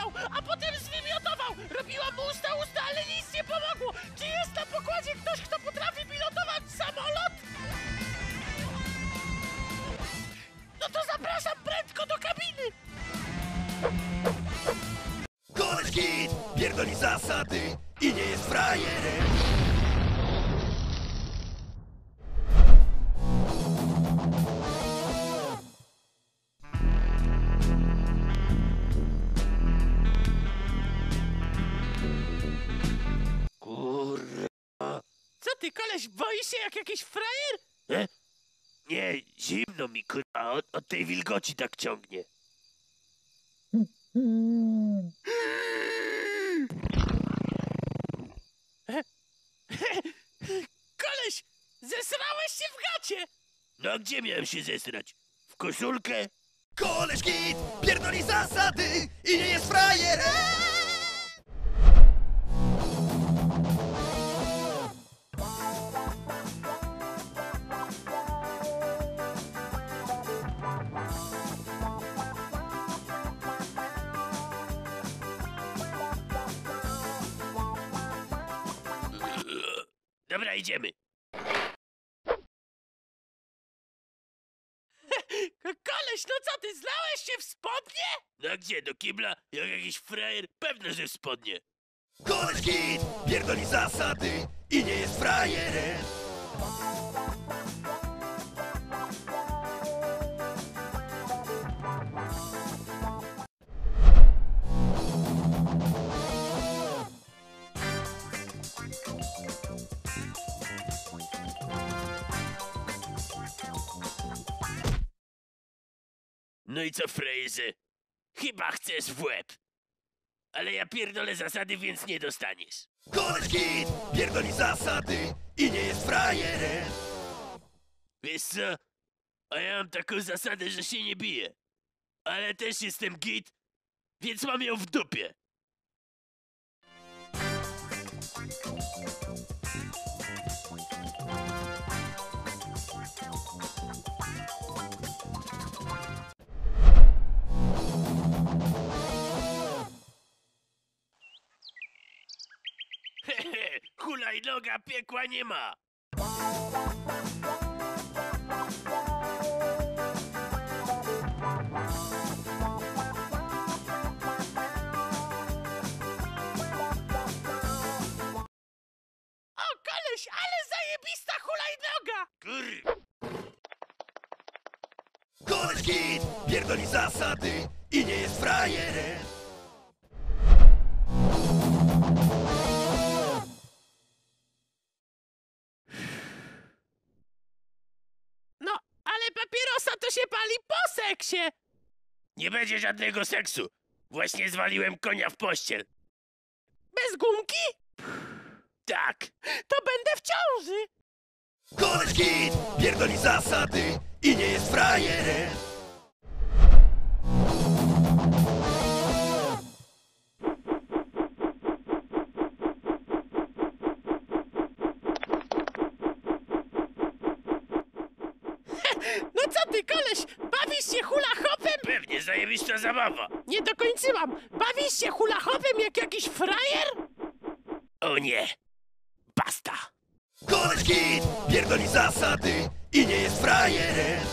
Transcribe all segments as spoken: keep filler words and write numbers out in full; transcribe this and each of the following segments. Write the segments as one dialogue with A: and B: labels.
A: pocałował, a potem zwymiotował. Robiłam mu usta usta, ale nic nie pomogło. Czy jest na pokładzie ktoś, kto potrafi pilotować samolot? No to zapraszam prędko do kabiny.
B: Koleś Kit pierdoli zasady i nie jest frajerem.
C: Kurwa.
A: Co ty, koleś, boisz się jak jakiś frajer?
C: E? Nie, zimno mi, kurwa, od, od tej wilgoci tak ciągnie.
A: Koleś, zesrałeś się w gacie.
C: No a gdzie miałem się zesrać? W koszulkę?
B: Koleś Kit pierdoli zasady i nie jest frajerem.
C: Dobra, idziemy.
A: Koleś, no co ty, zlałeś się w spodnie?
C: No a gdzie, do kibla? Jak jakiś frajer? Pewno, że w spodnie.
B: Koleś Kit pierdoli zasady i nie jest frajerem.
C: No i co, frajerze? Chyba chcesz w łeb. Ale ja pierdolę zasady, więc nie dostaniesz.
B: Koleś Kit pierdoli zasady i nie jest frajerem.
C: Wiesz co? A ja mam taką zasadę, że się nie biję. Ale też jestem git, więc mam ją w dupie. Hehe, hulajnoga piekła nie ma.
A: O, koleś, ale zajebista hulajnoga.
C: Kur...
B: Koleś Kit pierdoli zasady i nie jest frajerem.
A: No, ale papierosa to się pali po seksie.
C: Nie będzie żadnego seksu. Właśnie zwaliłem konia w pościel.
A: Bez gumki?
C: Tak.
A: To będę w ciąży.
B: Koleś Kit pierdoli zasady i nie jest frajerem.
A: No co ty, koleś, bawisz się hula hopem?
C: Pewnie zajebista zabawa.
A: Nie dokończyłam. Bawisz się hula hopem jak jakiś frajer?
C: O nie. Basta.
B: Koleś Kit pierdoli zasady i nie jest frajerem.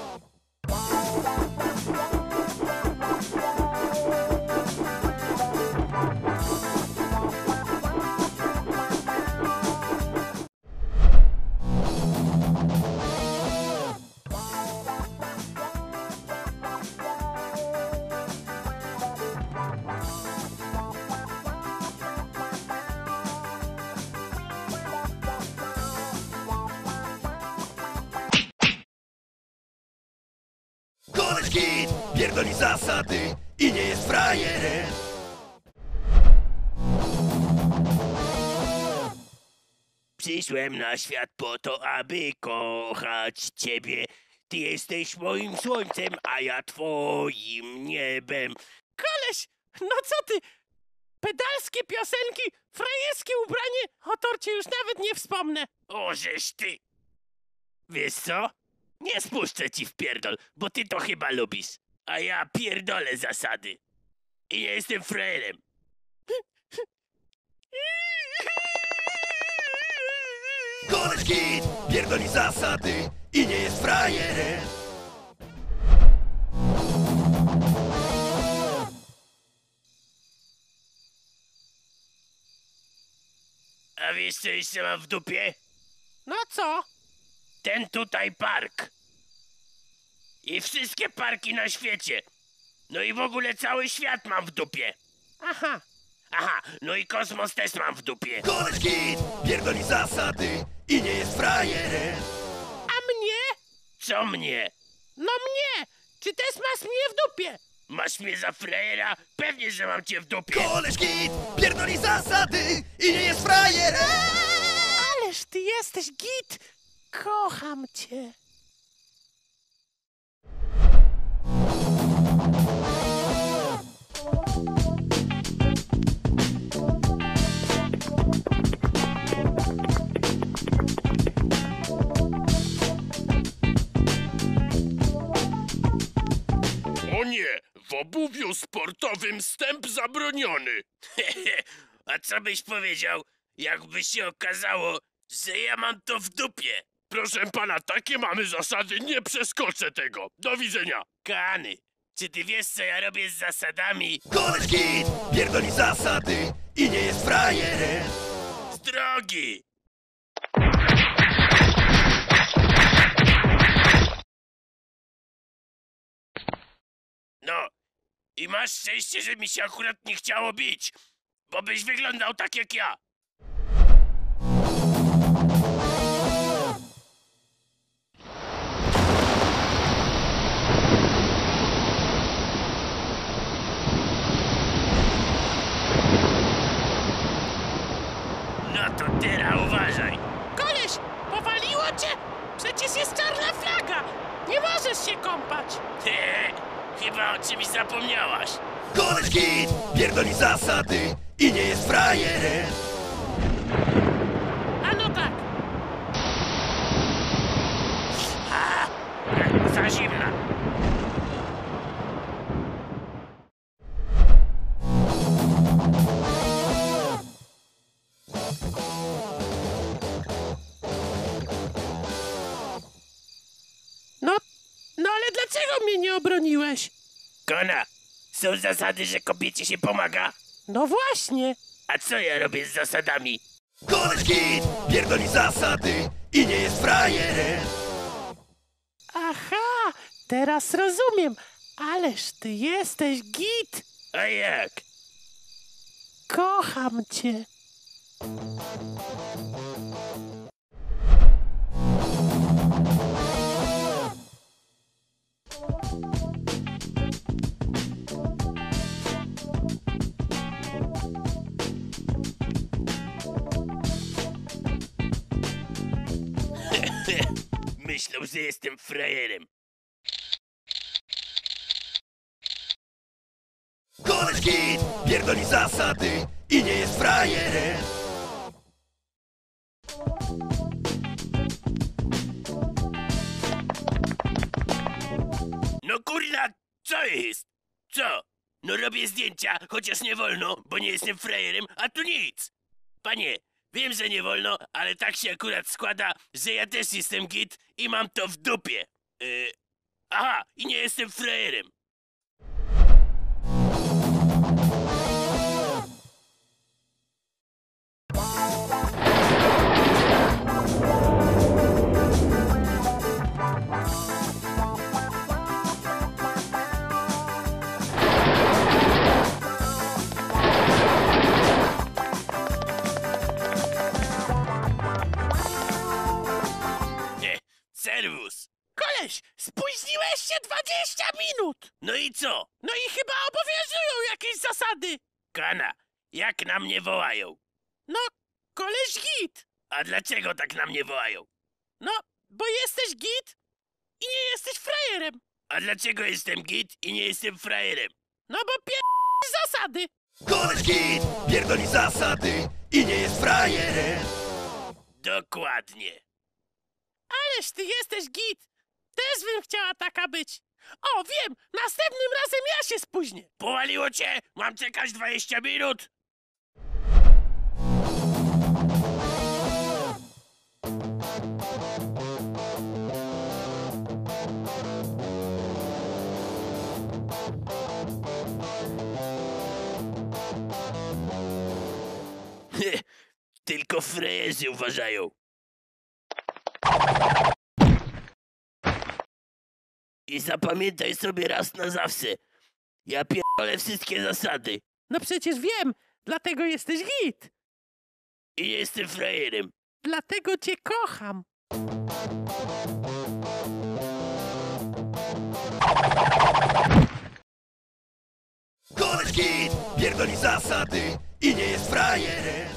B: Koleś Kit pierdoli zasady i nie jest frajerem.
C: Przyszłem na świat po to, aby kochać ciebie. Ty jesteś moim słońcem, a ja twoim niebem.
A: Koleś, no co ty? Pedalskie piosenki, frajerskie ubranie, o torcie już nawet nie wspomnę.
C: O, żeż ty. Wiesz co? Nie spuszczę ci w pierdol, bo ty to chyba lubisz. A ja pierdolę zasady. i nie jestem frajerem.
B: Koleś git, pierdoli zasady i nie jest frajerem.
C: A wiesz co jeszcze mam w dupie?
A: No co?
C: Ten tutaj park. I wszystkie parki na świecie. No i w ogóle cały świat mam w dupie.
A: Aha.
C: Aha, no i kosmos też mam w dupie.
B: Koleś git, pierdoli zasady i nie jest frajerem.
A: A mnie?
C: Co mnie?
A: No mnie! Czy też masz mnie w dupie?
C: Masz mnie za frajera? Pewnie, że mam cię w dupie.
B: Koleś git, pierdoli zasady i nie jest frajerem.
A: Ależ ty jesteś git! Kocham cię.
C: O nie, w obuwiu sportowym wstęp zabroniony. A co byś powiedział, jakby się okazało, że ja mam to w dupie? Proszę pana, takie mamy zasady, nie przeskoczę tego. Do widzenia. Kany, czy ty wiesz, co ja robię z zasadami?
B: Koleś git, pierdoli zasady i nie jest frajerem.
C: Z drogi! No, i masz szczęście, że mi się akurat nie chciało bić, bo byś wyglądał tak jak ja. No to teraz uważaj.
A: Koleś, powaliło cię? Przecież jest czarna flaga. Nie możesz się kąpać.
C: Ty, chyba o czymś zapomniałaś.
B: Koleś git, pierdoli zasady i nie jest frajerem.
A: A no tak.
C: A, za zimna.
A: No, no ale dlaczego mnie nie obroniłeś?
C: Kona, są zasady, że kobiecie się pomaga?
A: No właśnie.
C: A co ja robię z zasadami?
B: Koleś git, pierdoli zasady i nie jest frajerem.
A: Aha, teraz rozumiem. Ależ ty jesteś git.
C: A jak?
A: Kocham cię.
C: Myślą, że jestem frajerem.
B: Koleś git, pierdoli zasady i nie jest frajerem.
C: No kurna, co jest? Co? No robię zdjęcia, chociaż nie wolno, bo nie jestem frajerem, a tu nic. Panie, wiem, że nie wolno, ale tak się akurat składa, że ja też jestem git i mam to w dupie. Yy, aha, i nie jestem frajerem. Nie, serwus.
A: Koleś, spóźniłeś się dwadzieścia minut.
C: No i co?
A: No i chyba obowiązują jakieś zasady.
C: Kana, jak na mnie wołają?
A: No, koleś git.
C: A dlaczego tak na mnie wołają?
A: No, bo jesteś git i nie jesteś frajerem.
C: A dlaczego jestem git i nie jestem frajerem?
A: No bo pier... zasady.
B: Koleś git, pierdoli zasady i nie jest frajerem.
C: Dokładnie.
A: Ależ ty jesteś git. Też bym chciała taka być. O, wiem! Następnym razem ja się spóźnię!
C: Powaliło cię? Mam czekać dwadzieścia minut? Tylko frejezy uważają. I zapamiętaj sobie raz na zawsze. Ja pierdolę wszystkie zasady.
A: No przecież wiem! Dlatego jesteś git!
C: I nie jestem frajerem.
A: Dlatego cię kocham!
B: Koleś git, pierdoli zasady i nie jest frajerem.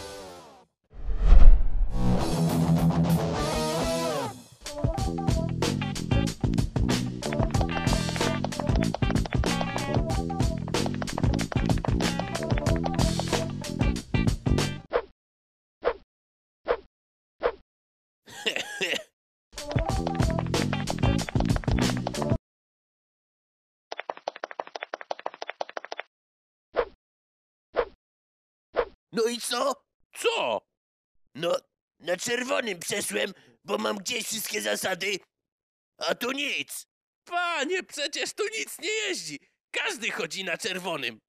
C: No i co? Co? No, na czerwonym przeszłem, bo mam gdzieś wszystkie zasady, a tu nic.
A: Panie, przecież tu nic nie jeździ! Każdy chodzi na czerwonym!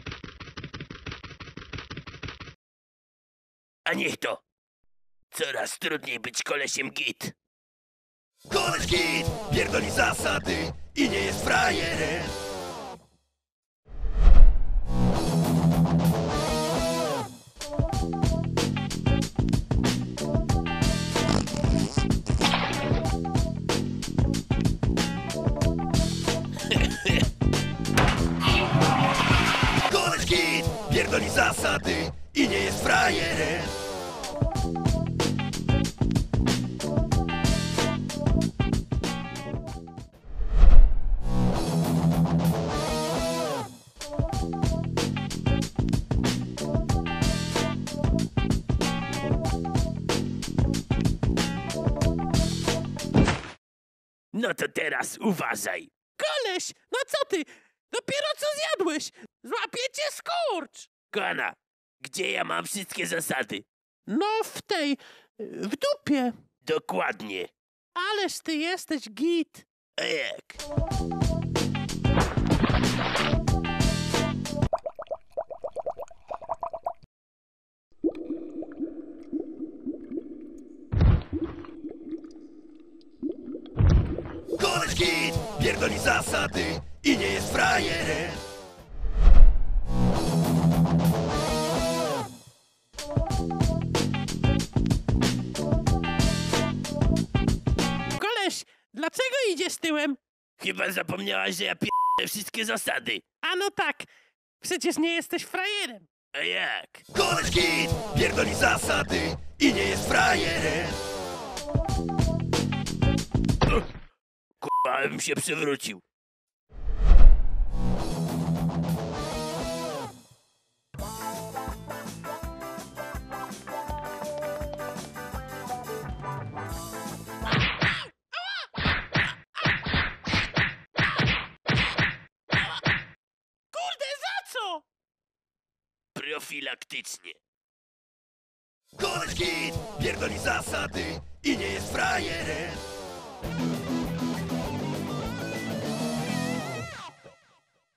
C: A niech to. Coraz trudniej być kolesiem git.
B: Koleś git, pierdoli zasady i nie jest frajerem. Koleś git, pierdoli zasady i nie jest frajerem.
C: No to teraz uważaj.
A: Koleś, no co ty? Dopiero co zjadłeś? Złapiecie skurcz!
C: Kochana, gdzie ja mam wszystkie zasady?
A: No w tej, w dupie.
C: Dokładnie.
A: Ależ ty jesteś git.
C: A jak?
B: Koleś git, pierdoli zasady i nie jest frajerem.
A: Koleś, dlaczego idziesz tyłem?
C: Chyba zapomniałaś, że ja pierdolę wszystkie zasady.
A: A no tak, przecież nie jesteś frajerem.
C: A jak?
B: Koleś git, pierdoli zasady i nie jest frajerem.
C: Kurwa, bym się przewrócił.
A: Kurde, za co?
C: Profilaktycznie.
B: Koleś git, pierdoli zasady i nie jest frajerem.